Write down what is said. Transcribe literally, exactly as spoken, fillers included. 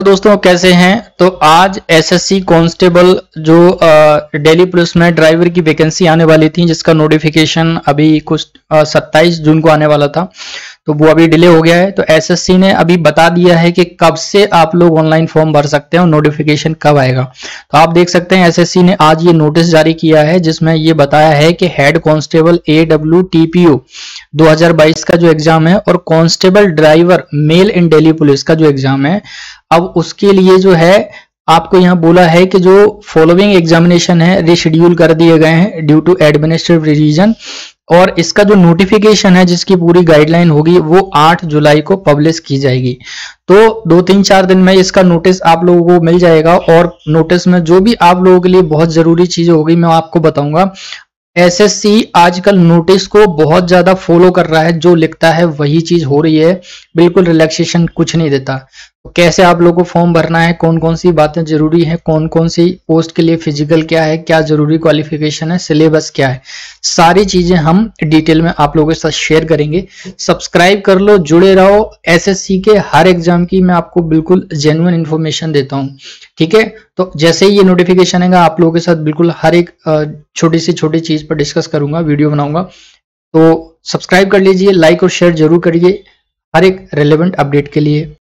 दोस्तों कैसे हैं। तो आज एसएससी कांस्टेबल जो दिल्ली पुलिस में ड्राइवर की वैकेंसी आने वाली थी, जिसका नोटिफिकेशन अभी कुछ सत्ताईस जून को आने वाला था, तो वो अभी डिले हो गया है। तो एसएससी ने अभी बता दिया है कि कब से आप लोग ऑनलाइन फॉर्म भर सकते हैं और नोटिफिकेशन कब आएगा। तो आप देख सकते हैं एसएससी ने आज ये नोटिस जारी किया है, जिसमें ये बताया है कि हेड कांस्टेबल एडब्ल्यू टीपीओ दो हज़ार बाईस का जो एग्जाम है और constable driver male in Delhi police का जो एग्जाम है, अब उसके लिए जो है आपको यहाँ बोला है कि जो फॉलोइंग एग्जामिनेशन है रिशेड्यूल कर दिए गए हैं ड्यू टू एडमिनिस्ट्रेटिव रीजन, और इसका जो नोटिफिकेशन है जिसकी पूरी गाइडलाइन होगी वो आठ जुलाई को पब्लिश की जाएगी। तो दो तीन चार दिन में इसका नोटिस आप लोगों को मिल जाएगा, और नोटिस में जो भी आप लोगों के लिए बहुत जरूरी चीजें होगी मैं आपको बताऊंगा। एसएससी आजकल नोटिस को बहुत ज्यादा फॉलो कर रहा है, जो लिखता है वही चीज हो रही है, बिल्कुल रिलैक्सेशन कुछ नहीं देता। तो कैसे आप लोगों को फॉर्म भरना है, कौन कौन सी बातें जरूरी हैं, कौन कौन सी पोस्ट के लिए फिजिकल क्या है, क्या जरूरी क्वालिफिकेशन है, सिलेबस क्या है, सारी चीजें हम डिटेल में आप लोगों के साथ शेयर करेंगे। सब्सक्राइब कर लो, जुड़े रहो। एसएससी के हर एग्जाम की मैं आपको बिल्कुल जेन्युइन इन्फॉर्मेशन देता हूँ, ठीक है। तो जैसे ही ये नोटिफिकेशन आएगा आप लोगों के साथ बिल्कुल हर एक छोटी से छोटी चीज पर डिस्कस करूंगा, वीडियो बनाऊंगा। तो सब्सक्राइब कर लीजिए, लाइक और शेयर जरूर करिए हर एक रेलेवेंट अपडेट के लिए।